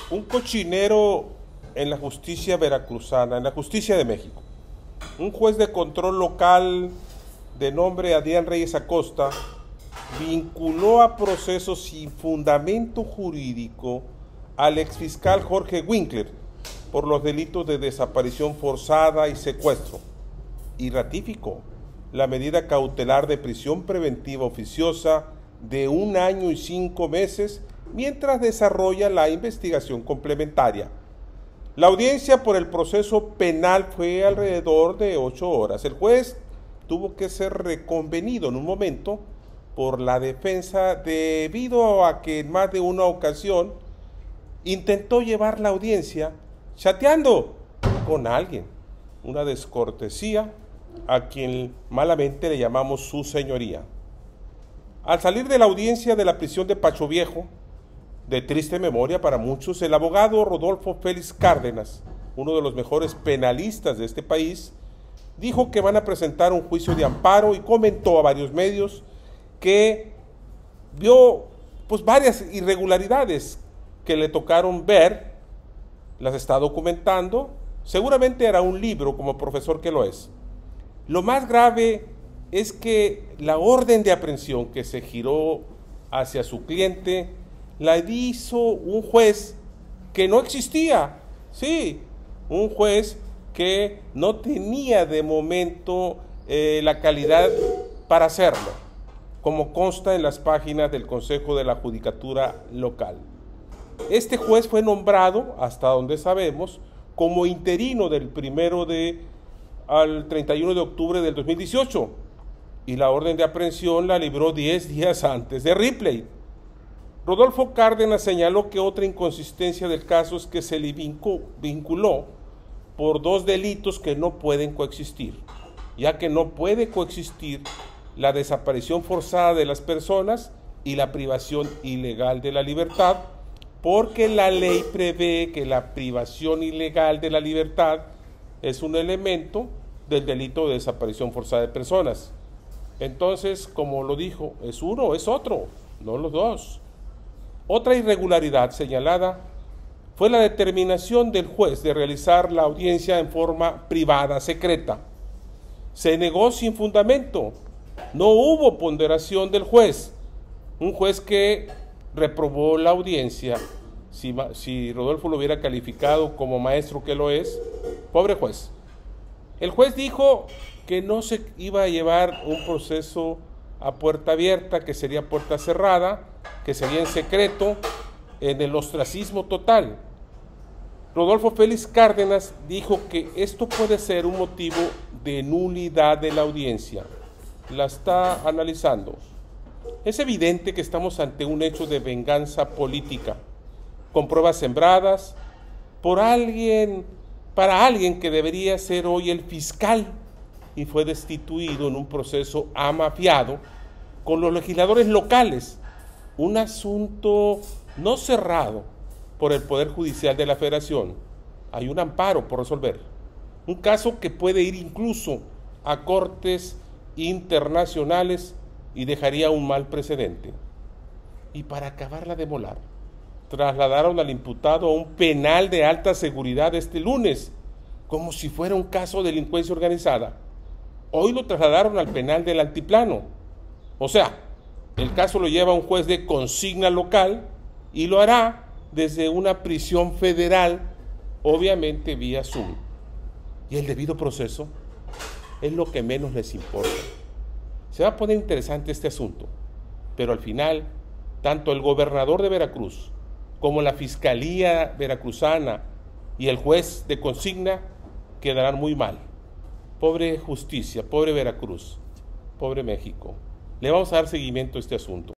Un cochinero en la justicia veracruzana, en la justicia de México. Un juez de control local de nombre Adrián Reyes Acosta vinculó a procesos sin fundamento jurídico al exfiscal Jorge Winkler por los delitos de desaparición forzada y secuestro, y ratificó la medida cautelar de prisión preventiva oficiosa de 1 año y 5 meses mientras desarrolla la investigación complementaria. La audiencia por el proceso penal fue alrededor de 8 horas. El juez tuvo que ser reconvenido en un momento por la defensa debido a que en más de una ocasión intentó llevar la audiencia chateando con alguien, una descortesía a quien malamente le llamamos su señoría. Al salir de la audiencia de la prisión de Pacho Viejo, de triste memoria para muchos, el abogado Rodolfo Félix Cárdenas, uno de los mejores penalistas de este país, dijo que van a presentar un juicio de amparo y comentó a varios medios que vio varias irregularidades que le tocaron ver, las está documentando, seguramente hará un libro como profesor que lo es. Lo más grave es que la orden de aprehensión que se giró hacia su cliente la hizo un juez que no existía, sí, un juez que no tenía de momento la calidad para hacerlo, como consta en las páginas del Consejo de la Judicatura Local. Este juez fue nombrado, hasta donde sabemos, como interino del 1 al 31 de octubre del 2018, y la orden de aprehensión la libró 10 días antes de Ripley. Rodolfo Cárdenas señaló que otra inconsistencia del caso es que se le vinculó por 2 delitos que no pueden coexistir, ya que no puede coexistir la desaparición forzada de las personas y la privación ilegal de la libertad, porque la ley prevé que la privación ilegal de la libertad es un elemento del delito de desaparición forzada de personas. Entonces, como lo dijo, es uno o es otro, no los dos. Otra irregularidad señalada fue la determinación del juez de realizar la audiencia en forma privada, secreta. Se negó sin fundamento. No hubo ponderación del juez. Un juez que reprobó la audiencia. Si Rodolfo lo hubiera calificado como maestro que lo es, pobre juez. El juez dijo que no se iba a llevar un proceso a puerta abierta, que sería puerta cerrada, que sería en secreto, en el ostracismo total. Rodolfo Félix Cárdenas dijo que esto puede ser un motivo de nulidad de la audiencia. La está analizando. Es evidente que estamos ante un hecho de venganza política, con pruebas sembradas por alguien, para alguien que debería ser hoy el fiscal y fue destituido en un proceso amafiado con los legisladores locales, un asunto no cerrado por el Poder Judicial de la Federación. Hay un amparo por resolver, un caso que puede ir incluso a cortes internacionales y dejaría un mal precedente. Y para acabarla de molar, trasladaron al imputado a un penal de alta seguridad este lunes, como si fuera un caso de delincuencia organizada. Hoy lo trasladaron al penal del Altiplano. O sea, el caso lo lleva un juez de consigna local y lo hará desde una prisión federal, obviamente vía Zoom. Y el debido proceso es lo que menos les importa. Se va a poner interesante este asunto, pero al final, tanto el gobernador de Veracruz como la Fiscalía Veracruzana y el juez de consigna quedarán muy mal. Pobre justicia, pobre Veracruz, pobre México. Le vamos a dar seguimiento a este asunto.